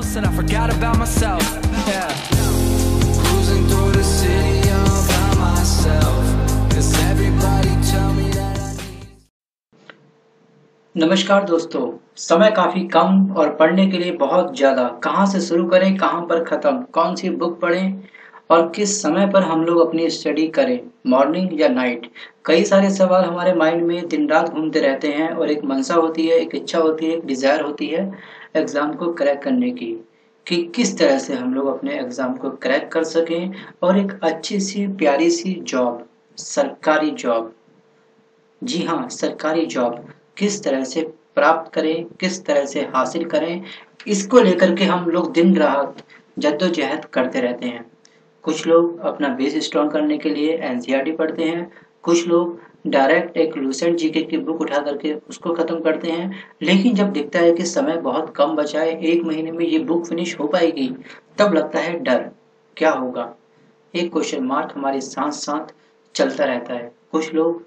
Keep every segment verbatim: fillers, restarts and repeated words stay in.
house and I forgot about myself. Yeah. Cruising through the city all by myself. 'Cause everybody tell me that I need. नमस्कार दोस्तों, समय काफ़ी कम और पढ़ने के लिए बहुत ज़्यादा। कहाँ से शुरू करें, कहाँ पर ख़त्म, कौन सी बुक पढ़ें और किस समय पर हम लोग अपनी स्टडी करें, मॉर्निंग या नाइट। कई सारे सवाल हमारे माइंड में दिन रात घूमते रहते हैं और एक मंशा होती है, एक इच्छा होती है, एक डिज़ायर होती है एग्ज़ाम को क्रैक करने की, कि किस तरह से हम लोग अपने एग्ज़ाम को क्रैक कर सकें और एक अच्छी सी प्यारी सी जॉब, सरकारी जॉब, जी हाँ, सरकारी जॉब किस तरह से प्राप्त करें, किस तरह से हासिल करें, इसको लेकर के हम लोग दिन रात जद्दोजहद करते रहते हैं। कुछ लोग अपना बेस स्ट्रॉन्ग करने के लिए एनसीईआरटी पढ़ते हैं, कुछ लोग डायरेक्ट एक लूसेंट जीके की बुक उठा करके उसको ख़त्म करते हैं। लेकिन जब दिखता है कि समय बहुत कम बचा है, एक महीने में ये बुक फिनिश हो पाएगी, तब लगता है डर, क्या होगा, एक क्वेश्चन मार्क हमारे साथ साथ चलता रहता है। कुछ लोग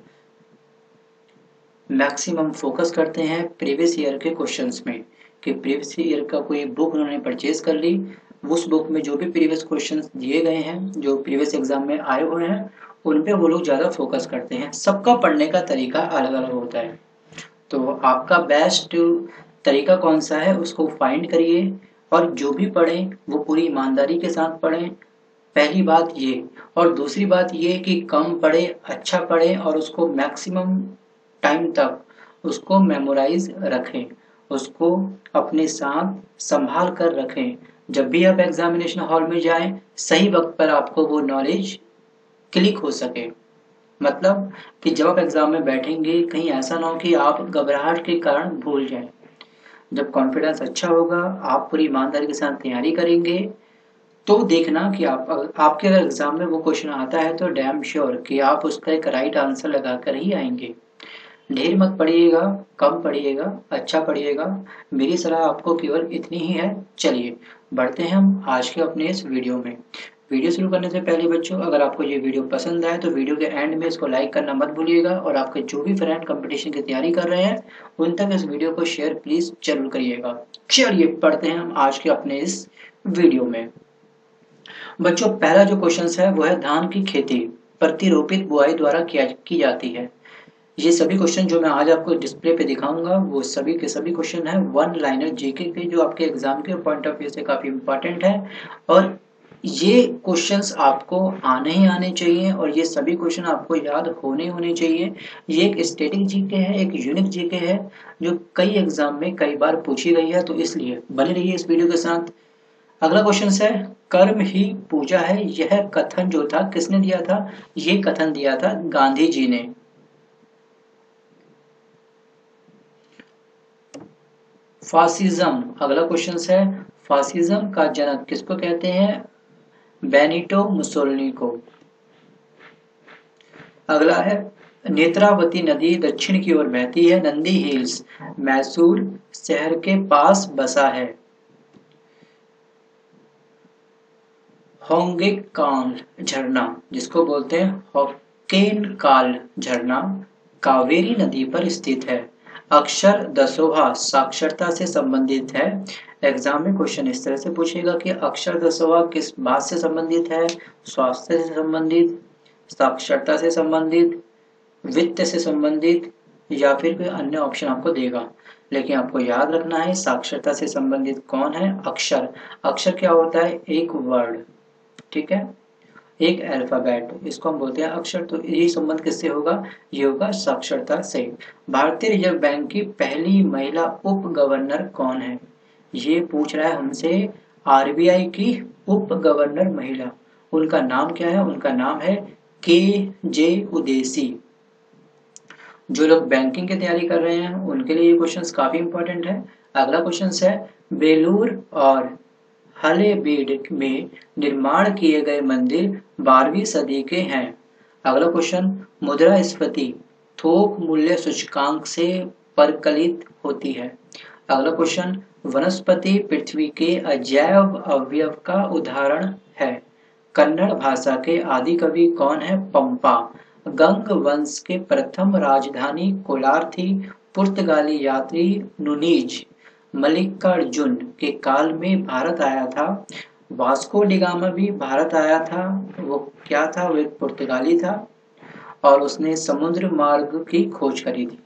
मैक्सिमम फोकस करते हैं प्रीवियस ईयर के क्वेश्चंस में, कि प्रीवियस ईयर का कोई बुक उन्होंने परचेज कर ली, उस बुक में जो भी प्रीवियस क्वेश्चंस दिए गए हैं, जो प्रीवियस एग्जाम में आए हुए हैं, उन पे वो लोग ज़्यादा फोकस करते हैं। सबका पढ़ने का तरीका अलग अलग होता है, तो आपका बेस्ट तरीका कौन सा है उसको फाइंड करिए और जो भी पढ़ें वो पूरी ईमानदारी के साथ पढ़ें, पहली बात ये। और दूसरी बात ये कि कम पढ़े, अच्छा पढ़ें और उसको मैक्सिमम टाइम तक उसको मेमोराइज रखें, उसको अपने साथ संभाल कर रखें। जब भी आप एग्जामिनेशन हॉल में जाएं, सही वक्त पर आपको वो नॉलेज क्लिक हो सके। मतलब कि जब आप एग्जाम में बैठेंगे, कहीं ऐसा ना हो कि आप घबराहट के कारण भूल जाएं। जब कॉन्फिडेंस अच्छा होगा, आप पूरी ईमानदारी के साथ तैयारी करेंगे, तो देखना कि आप आपके अगर एग्जाम में वो क्वेश्चन आता है तो डैम श्योर कि आप उसका एक राइट आंसर लगा कर ही आएंगे। ढेर मत पढ़िएगा, कम पढ़िएगा, अच्छा पढ़िएगा। मेरी सलाह आपको केवल इतनी ही है। चलिए बढ़ते हैं हम आज के अपने इस वीडियो में। वीडियो शुरू करने से पहले बच्चों, अगर आपको ये वीडियो पसंद आए तो वीडियो के एंड में इसको लाइक करना मत भूलिएगा और आपके जो भी फ्रेंड कंपटीशन की तैयारी कर रहे हैं उन तक इस वीडियो को शेयर प्लीज जरूर करिएगा। चलिए पढ़ते हैं हम आज के अपने इस वीडियो में। बच्चों पहला जो क्वेश्चन है वो है धान की खेती प्रतिरोपित बुआई द्वारा किया की जाती है। ये सभी क्वेश्चन जो मैं आज आपको डिस्प्ले पे दिखाऊंगा वो सभी के सभी क्वेश्चन है वन लाइनर जीके के, जो आपके एग्जाम के पॉइंट ऑफ व्यू से काफी इंपॉर्टेंट है और ये क्वेश्चंस आपको आने ही आने चाहिए और ये सभी क्वेश्चन आपको याद होने होने चाहिए। ये एक स्टैटिक जीके है, एक यूनिक जीके है जो कई एग्जाम में कई बार पूछी गई है, तो इसलिए बने रहिए इस वीडियो के साथ। अगला क्वेश्चन है कर्म ही पूजा है, यह कथन जो था किसने दिया था? ये कथन दिया था गांधी जी ने। फासिज्म, अगला क्वेश्चन है फासिज्म का जनक किसको कहते हैं? बेनिटो मुसोलिनी को। अगला है नेत्रावती नदी दक्षिण की ओर बहती है, नंदी हिल्स मैसूर शहर के पास बसा है। होंगेकाल झरना जिसको बोलते हैं होकेनकाल झरना कावेरी नदी पर स्थित है। अक्षर दसोहा साक्षरता से संबंधित है। एग्जाम में क्वेश्चन इस तरह से पूछेगा कि अक्षर दसोहा किस बात से संबंधित है? स्वास्थ्य से संबंधित, साक्षरता से संबंधित, वित्त से संबंधित या फिर कोई अन्य ऑप्शन आपको देगा। लेकिन आपको याद रखना है साक्षरता से संबंधित कौन है? अक्षर। अक्षर क्या होता है? एक वर्ड, ठीक है, एक अल्फाबेट, इसको हम बोलते हैं अक्षर। तो यही संबंध किससे होगा? ये होगा साक्षरता से। भारतीय रिजर्व बैंक की पहली महिला उप गवर्नर कौन है? ये पूछ रहा है हमसे आरबीआई की उप गवर्नर महिला, उनका नाम क्या है? उनका नाम है के जे उदेसी। जो लोग बैंकिंग की तैयारी कर रहे हैं उनके लिए ये क्वेश्चन काफी इंपॉर्टेंट है। अगला क्वेश्चन है बेलूर और हलेबीड में निर्माण किए गए मंदिर बारहवीं सदी के हैं। अगला क्वेश्चन मुद्रास्फीति थोक मूल्य सूचकांक से परिकलित होती है। अगला क्वेश्चन वनस्पति पृथ्वी के अजैव अवयव का उदाहरण है। कन्नड़ भाषा के आदि कवि कौन है? पंपा। गंग वंश के प्रथम राजधानी कोलार थी। पुर्तगाली यात्री नुनीज मल्लिकार्जुन के काल में भारत आया था। वास्को डिगामा भी भारत आया था। वो क्या था? वो एक पुर्तगाली था और उसने समुद्र मार्ग की खोज करी थी।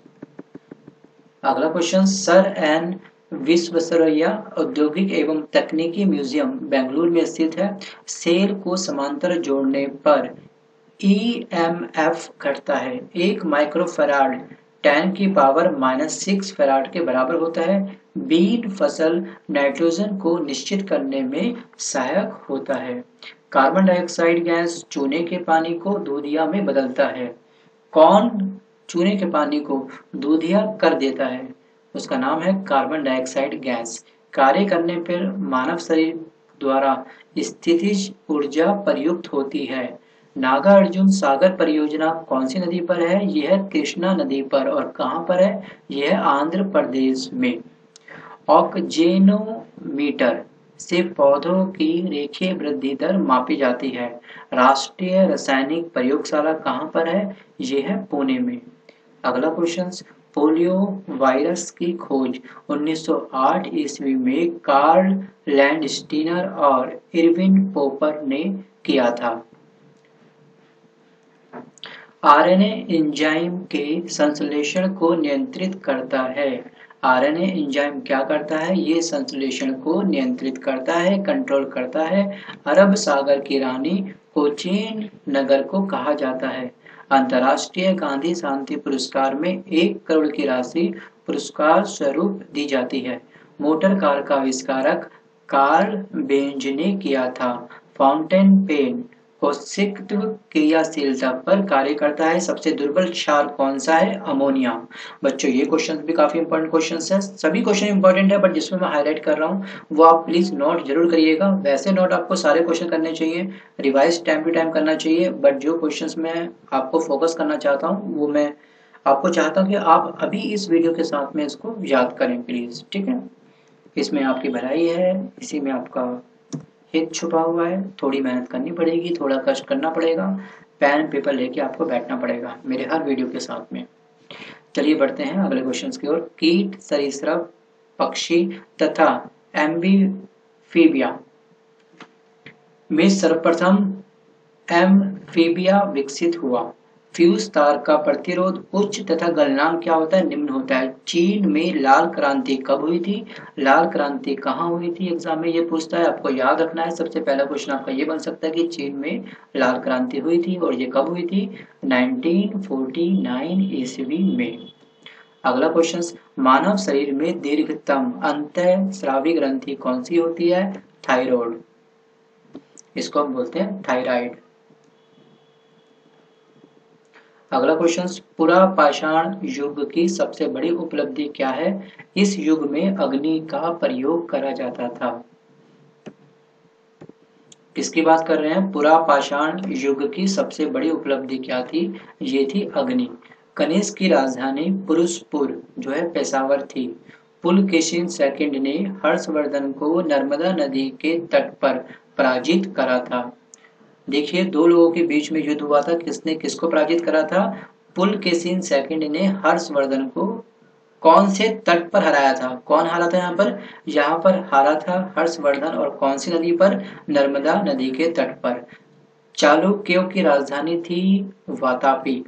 अगला क्वेश्चन, सर एन विश्वेश्वरैया औद्योगिक एवं तकनीकी म्यूजियम बेंगलुरु में स्थित है। सेल को समांतर जोड़ने पर ई एम एफ घटता है। एक माइक्रोफैराड टेन की पावर माइनस सिक्स फैराड के बराबर होता है। बीन फसल नाइट्रोजन को निश्चित करने में सहायक होता है। कार्बन डाइऑक्साइड गैस चूने के पानी को दूधिया में बदलता है। कौन चूने के पानी को दूधिया कर देता है? उसका नाम है कार्बन डाइऑक्साइड गैस। कार्य करने पर मानव शरीर द्वारा स्थितिज ऊर्जा प्रयुक्त होती है। नागार्जुन सागर परियोजना कौन सी नदी पर है? यह कृष्णा नदी पर। और कहाँ पर है? यह आंध्र प्रदेश में। ऑक्जेनोमीटर से पौधों की रेखीय वृद्धि दर मापी जाती है। राष्ट्रीय रासायनिक प्रयोगशाला कहाँ पर है? यह है पुणे में। अगला क्वेश्चन, पोलियो वायरस की खोज उन्नीस सौ आठ ईस्वी में कार्ल लैंडस्टीनर और इरविन पोपर ने किया था। आरएनए एंजाइम के संश्लेषण को नियंत्रित करता है। आरएनए एंजाइम क्या करता है? ये संश्लेषण को नियंत्रित करता है, कंट्रोल करता है। अरब सागर की रानी कोचीन नगर को कहा जाता है। अंतर्राष्ट्रीय गांधी शांति पुरस्कार में एक करोड़ की राशि पुरस्कार स्वरूप दी जाती है। मोटर कार का आविष्कारक कार्ल बेंज ने किया था। फाउंटेन पेन कोशिकत्व क्रियाशीलता पर कार्य करता है। सबसे दुर्बल क्षार कौन सा है? अमोनिया। बच्चों ये क्वेश्चन भी काफी इंपॉर्टेंट क्वेश्चन है। सभी क्वेश्चन इंपॉर्टेंट है, बट जिसमें मैं हाईलाइट कर रहा हूँ वो आप प्लीज नोट जरूर करिएगा। वैसे नोट आपको सारे क्वेश्चन करने चाहिए, रिवाइज टाइम टू टाइम करना चाहिए, बट जो क्वेश्चन मैं आपको फोकस करना चाहता हूँ वो मैं आपको चाहता हूँ कि आप अभी इस वीडियो के साथ में इसको याद करें प्लीज। ठीक है, इसमें आपकी भलाई है, इसी में आपका हित छुपा हुआ है। थोड़ी मेहनत करनी पड़ेगी, थोड़ा कष्ट करना पड़ेगा, पेन पेपर लेके आपको बैठना पड़ेगा मेरे हर वीडियो के साथ में। चलिए बढ़ते हैं अगले क्वेश्चन की ओर। कीट, सरीसृप, पक्षी तथा एम्फीबिया में सर्वप्रथम एम्फीबिया विकसित हुआ। फ्यूज तार का प्रतिरोध उच्च तथा गलनांक क्या होता है? निम्न होता है। चीन में लाल क्रांति कब हुई थी? लाल क्रांति कहाँ हुई थी? एग्जाम में ये पूछता है, आपको याद रखना है। सबसे पहला क्वेश्चन आपका ये बन सकता है कि चीन में लाल क्रांति हुई थी और ये कब हुई थी? नाइनटीन फोर्टी नाइन ईस्वी में। अगला क्वेश्चन, मानव शरीर में दीर्घतम अंतःस्रावी ग्रंथि कौन सी होती है? थायराइड। इसको हम बोलते हैं थायराइड। अगला क्वेश्चन, पुरा पाषाण युग की सबसे बड़ी उपलब्धि क्या है? इस युग में अग्नि का प्रयोग करा जाता था। किसकी बात कर रहे हैं? पुरा पाषाण युग की सबसे बड़ी उपलब्धि क्या थी? ये थी अग्नि। कनिष्क की राजधानी पुरुषपुर जो है पेशावर थी। पुलकेशिन सेकंड ने हर्षवर्धन को नर्मदा नदी के तट पर पराजित करा था। देखिए दो लोगों के बीच में युद्ध हुआ था, किसने किसको पराजित करा था? पुलकेशिन सेकंड ने हर्षवर्धन को कौन से तट पर हराया था? कौन हारा था यहाँ पर? यहाँ पर हारा था हर्षवर्धन, और कौन सी नदी पर? नर्मदा नदी के तट पर। चालुक्यों की राजधानी थी वातापी।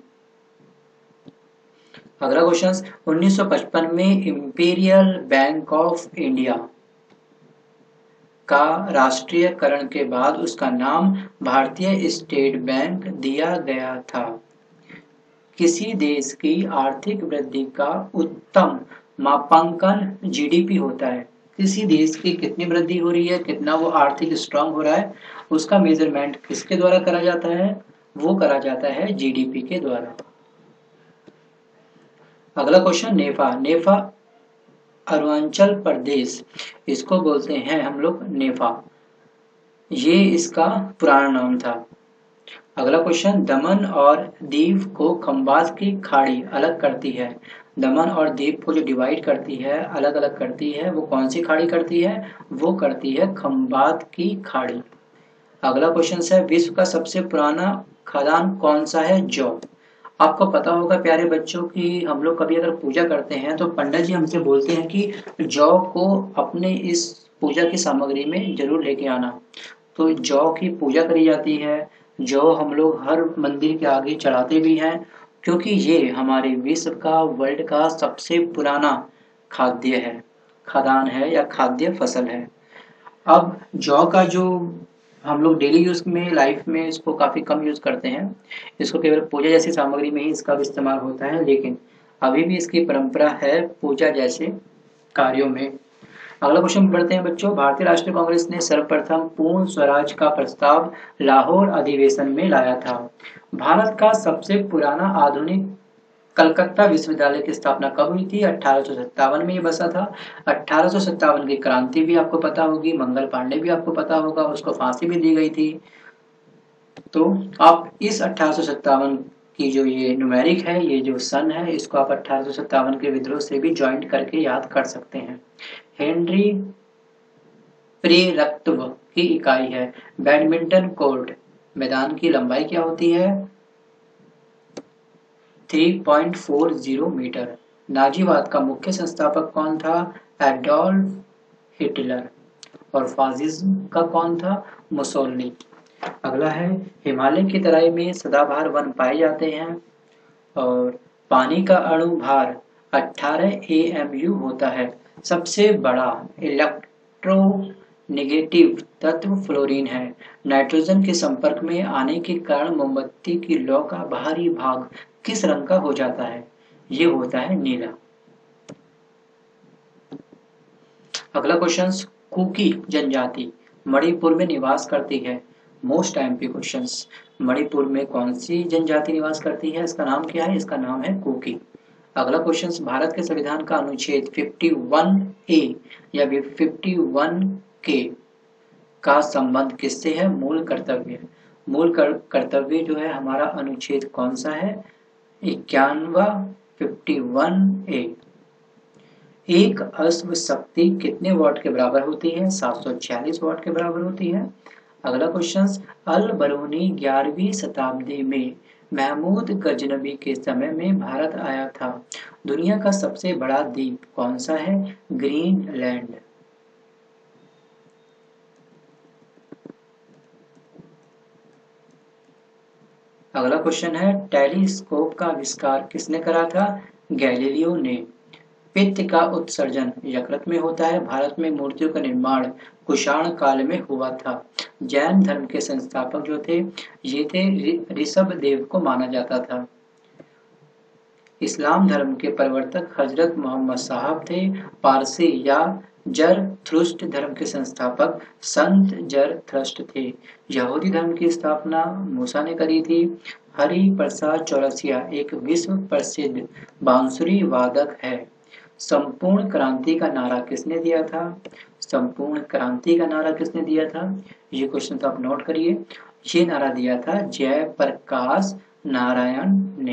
अगला क्वेश्चन, उन्नीस सौ पचपन में इंपीरियल बैंक ऑफ इंडिया का राष्ट्रीयकरण के बाद उसका नाम भारतीय स्टेट बैंक दिया गया था। किसी देश की आर्थिक वृद्धि का उत्तम मापांकन जीडीपी होता है। किसी देश की कितनी वृद्धि हो रही है, कितना वो आर्थिक स्ट्रांग हो रहा है, उसका मेजरमेंट किसके द्वारा करा जाता है? वो करा जाता है जीडीपी के द्वारा। अगला क्वेश्चन, नेफा। नेफा अरुणाचल प्रदेश, इसको बोलते हैं हम लोग नेफा। ये इसका पुराना नाम था। अगला क्वेश्चन, दमन और दीव को खंबात की खाड़ी अलग करती है। दमन और दीव को जो डिवाइड करती है, अलग अलग करती है, वो कौन सी खाड़ी करती है? वो करती है खंबात की खाड़ी। अगला क्वेश्चन है, विश्व का सबसे पुराना खदान कौन सा है? जौ। आपको पता होगा प्यारे बच्चों कि हम लोग कभी अगर पूजा करते हैं तो पंडित जी हमसे बोलते हैं कि जौ को अपने इस पूजा की सामग्री में जरूर लेके आना। तो जौ की पूजा करी जाती है, जौ हम लोग हर मंदिर के आगे चढ़ाते भी हैं, क्योंकि ये हमारे विश्व का, वर्ल्ड का सबसे पुराना खाद्य है, खाद्यान्न है या खाद्य फसल है। अब जौ का जो हम लोग डेली यूज में, लाइफ में इसको काफी कम यूज करते हैं, इसको केवल पूजा जैसी सामग्री में ही इसका भी इस्तेमाल होता है, लेकिन अभी भी इसकी परंपरा है पूजा जैसे कार्यों में। अगला क्वेश्चन पढ़ते हैं बच्चों। भारतीय राष्ट्रीय कांग्रेस ने सर्वप्रथम पूर्ण स्वराज का प्रस्ताव लाहौर अधिवेशन में लाया था। भारत का सबसे पुराना आधुनिक कलकत्ता विश्वविद्यालय की स्थापना कब हुई थी? अठारह सौ सत्तावन में ये बसा था। अठारह सौ सत्तावन की क्रांति भी आपको पता होगी, मंगल पांडे भी आपको पता होगा, उसको फांसी भी दी गई थी। तो आप इस अठारह सौ सत्तावन की जो ये न्यूमेरिक है, ये जो सन है, इसको आप अठारह सौ सत्तावन के विद्रोह से भी ज्वाइंट करके याद कर सकते हैं। हेनरी प्रेरकत्व की इकाई है। बैडमिंटन कोर्ट मैदान की लंबाई क्या होती है? तीन पॉइंट चार शून्य मीटर। नाजीवाद का मुख्य संस्थापक कौन था? Adolf Hitler. और फासिज्म का कौन था? मुसोलिनी। अगला है, हिमालय की तराई में सदाबहार वन पाए जाते हैं और पानी का अणु भार अठारह ए एम यू होता है। सबसे बड़ा इलेक्ट्रोनेगेटिव तत्व फ्लोरीन है। नाइट्रोजन के संपर्क में आने के कारण मोमबत्ती की लौ का बाहरी भाग किस रंग का हो जाता है? ये होता है नीला। अगला क्वेश्चन, कुकी जनजाति मणिपुर में निवास करती है। Most MP questions. मणिपुर में कौन सी जनजाति निवास करती है? इसका नाम क्या है? इसका नाम है कुकी। अगला क्वेश्चन, भारत के संविधान का अनुच्छेद इक्यावन ए या इक्यावन के का संबंध किससे है? मूल कर्तव्य। मूल कर्तव्य जो है हमारा अनुच्छेद कौन सा है? इक्यानवा इक्यावन ए। एक अश्व शक्ति कितने वॉट के बराबर होती है? सात सौ छियालीस वॉट के बराबर होती है। अगला क्वेश्चन, अल बरूनी ग्यारहवीं शताब्दी में महमूद गजनबी के समय में भारत आया था। दुनिया का सबसे बड़ा द्वीप कौन सा है? ग्रीनलैंड। अगला क्वेश्चन है, टेलीस्कोप का आविष्कार किसने करा था? गैलीलियो ने। पित्त का उत्सर्जन यकृत में होता है। भारत में मूर्तियों का निर्माण कुषाण काल में हुआ था। जैन धर्म के संस्थापक जो थे ये थे ऋषभ देव को माना जाता था। इस्लाम धर्म के प्रवर्तक हजरत मोहम्मद साहब थे। पारसी या जरथुष्ट्र धर्म के संस्थापक संत जरथुष्ट्र थे। यहूदी धर्म की स्थापना मूसा ने करी थी। हरि प्रसाद चौरसिया एक विश्व प्रसिद्ध बांसुरी वादक है। संपूर्ण क्रांति का नारा किसने दिया था? संपूर्ण क्रांति का नारा किसने दिया था? ये क्वेश्चन तो आप नोट करिए। ये नारा दिया था जयप्रकाश नारायण ने।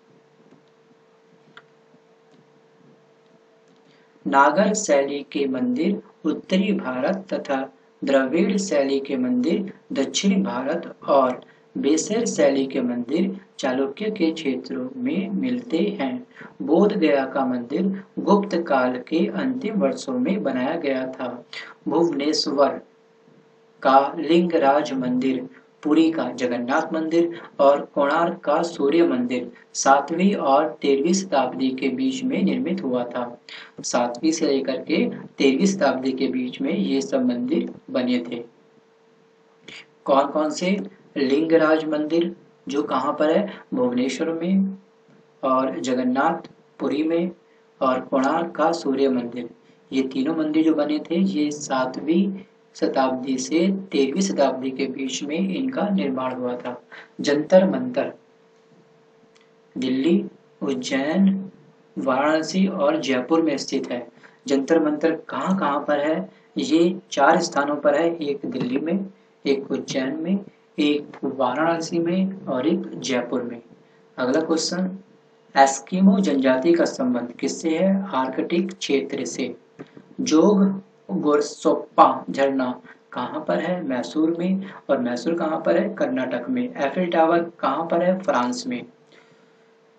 नागर शैली के मंदिर उत्तरी भारत तथा द्रविड़ शैली के मंदिर दक्षिणी भारत और बेसर शैली के मंदिर चालुक्य के क्षेत्रों में मिलते हैं। बोध गया का मंदिर गुप्त काल के अंतिम वर्षों में बनाया गया था। भुवनेश्वर का लिंगराज मंदिर, पुरी का जगन्नाथ मंदिर और कोणार्क का सूर्य मंदिर सातवीं और तेरहवीं शताब्दी के बीच में निर्मित हुआ था। सातवीं से लेकर के तेरहवीं शताब्दी के बीच में ये सब मंदिर बने थे। कौन कौन से? लिंगराज मंदिर जो कहाँ पर है? भुवनेश्वर में, और जगन्नाथ पुरी में, और कोणार्क का सूर्य मंदिर। ये तीनों मंदिर जो बने थे ये सातवीं शताब्दी से तेरहवीं शताब्दी के बीच में इनका निर्माण हुआ था। जंतर मंतर दिल्ली, उज्जैन, वाराणसी और जयपुर में स्थित है। जंतर मंतर कहाँ कहाँ पर है? ये चार स्थानों पर है। एक दिल्ली में, एक उज्जैन में, एक वाराणसी में और एक जयपुर में। अगला क्वेश्चन, एस्किमो जनजाति का संबंध किससे है? आर्कटिक क्षेत्र से। जोग गोरसोप्पा झरना कहाँ पर है? मैसूर में। और मैसूर कहाँ पर है? कर्नाटक में। एफिल टावर कहाँ पर है? फ्रांस में।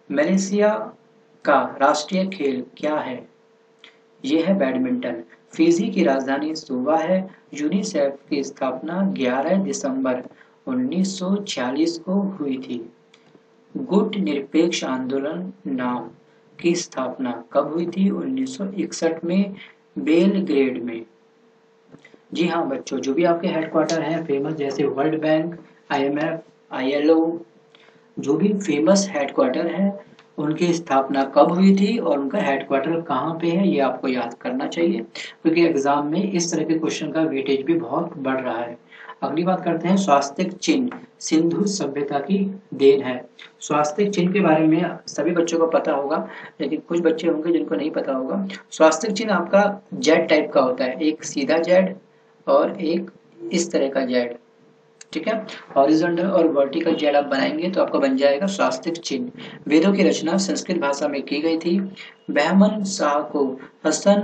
मलेशिया का राष्ट्रीय खेल क्या है? ये है बैडमिंटन। फिजी की राजधानी सुवा है। यूनिसेफ की स्थापना ग्यारह दिसंबर उन्नीस सौ छियालीस को हुई थी। गुट निरपेक्ष आंदोलन नाम की स्थापना कब हुई थी? उन्नीस सौ इकसठ में बेलग्रेड में। जी हाँ बच्चों, जो भी आपके हेडक्वार्टर हैं फेमस, जैसे वर्ल्ड बैंक, आईएमएफ, आईएलओ, जो भी फेमस हेडक्वार्टर हैं उनकी स्थापना कब हुई थी और उनका हेडक्वार्टर कहाँ पे है, ये आपको याद करना चाहिए, क्योंकि एग्जाम में इस तरह के क्वेश्चन का वेटेज भी बहुत बढ़ रहा है। अगली बात करते हैं, स्वास्तिक चिन्ह सिंधु सभ्यता की देन है। स्वास्तिक चिन्ह के बारे में सभी बच्चों को पता होगा, लेकिन कुछ बच्चे होंगे जिनको नहीं पता होगा। स्वास्तिक चिन्ह आपका जेड टाइप का होता है, एक सीधा जेड और एक इस तरह का जेड, ठीक है। हॉरिजॉन्टल और वर्टिकल जेड आप बनाएंगे तो आपका बन जाएगा स्वास्तिक चिन्ह। वेदों की रचना संस्कृत भाषा में की गई थी। बहमन शाह को हसन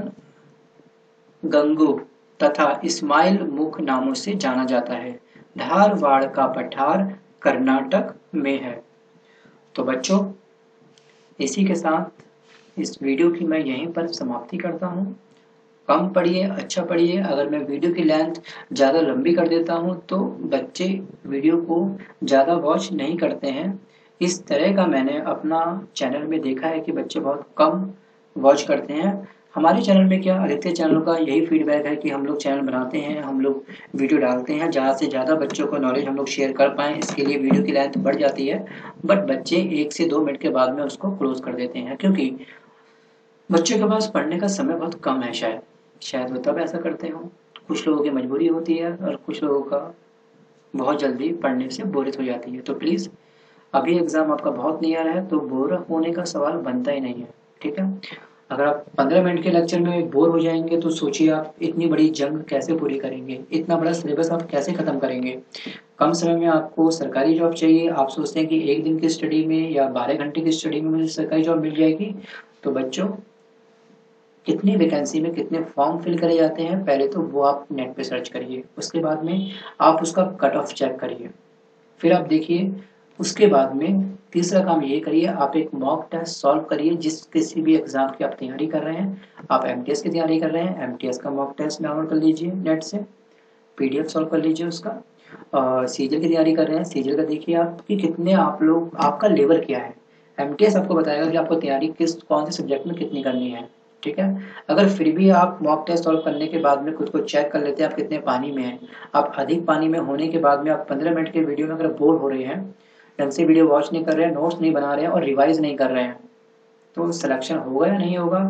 गंगू तथा इस्माइल मुख नामों से जाना जाता है। धारवाड़ का पठार कर्नाटक में है। तो बच्चों, इसी के साथ इस वीडियो की मैं यहीं पर समाप्ति करता हूँ। कम पढ़िए, अच्छा पढ़िए। अगर मैं वीडियो की लेंथ ज़्यादा लंबी कर देता हूँ तो बच्चे वीडियो को ज़्यादा वॉच नहीं करते हैं। इस तरह का मैंने अपना चैनल में देखा है कि बच्चे बहुत कम वॉच करते हैं। हमारे चैनल में क्या, अधिकतर चैनलों का यही फीडबैक है कि हम लोग चैनल बनाते हैं, हम लोग वीडियो डालते हैं, ज़्यादा से ज़्यादा बच्चों को नॉलेज हम लोग शेयर कर पाएँ, इसके लिए वीडियो की लेंथ बढ़ जाती है। बट बच्चे एक से दो मिनट के बाद में उसको क्लोज कर देते हैं, क्योंकि बच्चों के पास पढ़ने का समय बहुत कम है। शायद शायद वो तब ऐसा करते हो। कुछ लोगों की मजबूरी होती है और कुछ लोगों का बहुत जल्दी पढ़ने से बोरियत हो जाती है। तो प्लीज़, अभी एग्ज़ाम आपका बहुत नियर है तो बोर होने का सवाल बनता ही नहीं है, ठीक है। अगर आप पंद्रह मिनट के लेक्चर में बोर हो जाएंगे तो सोचिए आप इतनी बड़ी जंग कैसे पूरी करेंगे, इतना बड़ा सिलेबस आप कैसे ख़त्म करेंगे। कम समय में आपको सरकारी जॉब चाहिए, आप सोचते हैं कि एक दिन की स्टडी में या बारह घंटे की स्टडी में मुझे सरकारी जॉब मिल जाएगी। तो बच्चों, कितनी वैकेंसी में कितने फॉर्म फिल करे जाते हैं, पहले तो वो आप नेट पे सर्च करिए। उसके बाद में आप उसका कट ऑफ चेक करिए। फिर आप देखिए, उसके बाद में तीसरा काम ये करिए, आप एक मॉक टेस्ट सॉल्व करिए। जिस किसी भी एग्जाम की आप तैयारी कर रहे हैं, आप एमटीएस की तैयारी कर रहे हैं, एमटीएस का मॉक टेस्ट डाउनलोड कर लीजिए नेट से, पीडीएफ सॉल्व कर लीजिए उसका। और सीजल की तैयारी कर रहे हैं, सीजल का देखिए आप कि कितने आप लोग, आपका लेवल क्या है। एमटीएस आपको बताएगा कि आपको तैयारी किस कौन से सब्जेक्ट में कितनी करनी है, ठीक है। अगर फिर भी आप मॉक टेस्ट सॉल्व करने के बाद में खुद को चेक कर लेते हैं आप कितने पानी में हैं, आप अधिक पानी में होने के बाद में आप पंद्रह मिनट के वीडियो में अगर बोर हो रहे हैं, ढंग से वीडियो वॉच नहीं कर रहे हैं, नोट्स नहीं बना रहे हैं और रिवाइज नहीं कर रहे हैं, तो सिलेक्शन होगा या नहीं होगा,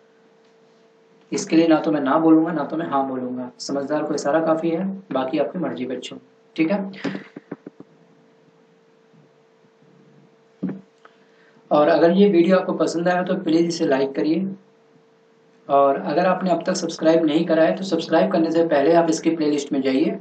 इसके लिए ना तो मैं ना बोलूँगा ना तो मैं हाँ बोलूँगा। समझदार को इशारा काफ़ी है, बाकी आपकी मर्जी बच्चों, ठीक है। और अगर ये वीडियो आपको पसंद आया तो प्लीज़ इसे लाइक करिए। और अगर आपने अब तक सब्सक्राइब नहीं करा है तो सब्सक्राइब करने से पहले आप इसकी प्लेलिस्ट में जाइए।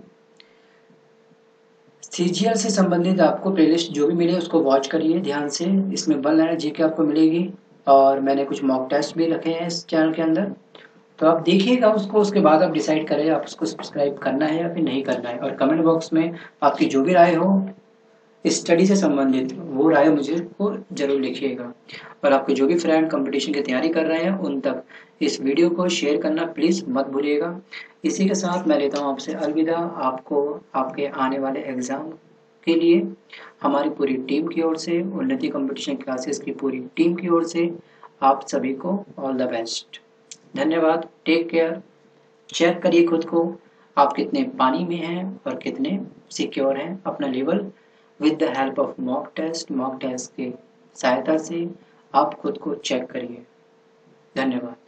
सीजीएल से संबंधित आपको प्लेलिस्ट जो भी मिले उसको वॉच करिए ध्यान से। इसमें वन लाइनर जीके आपको मिलेगी और मैंने कुछ मॉक टेस्ट भी रखे हैं इस चैनल के अंदर, तो आप देखिएगा उसको। उसके बाद आप डिसाइड करें आप उसको सब्सक्राइब करना है या फिर नहीं करना है। और कमेंट बॉक्स में आपकी जो भी राय हो स्टडी से संबंधित, वो राय मुझे को जरूर लिखिएगा। और आपके जो भी फ्रेंड कंपटीशन की तैयारी कर रहे हैं उन तक इस वीडियो को शेयर करना प्लीज़ मत भूलिएगा। इसी के साथ मैं लेता हूँ आपसे अलविदा। आपको आपके आने वाले एग्ज़ाम के लिए हमारी पूरी टीम की ओर से, उन्नति कंपटीशन क्लासेस की पूरी टीम की ओर से आप सभी को ऑल द बेस्ट। धन्यवाद। Take care. चेक करिए खुद को, आप कितने पानी में हैं और कितने सिक्योर हैं। अपना level with the help of mock test mock test की सहायता से आप खुद को चेक करिए। धन्यवाद।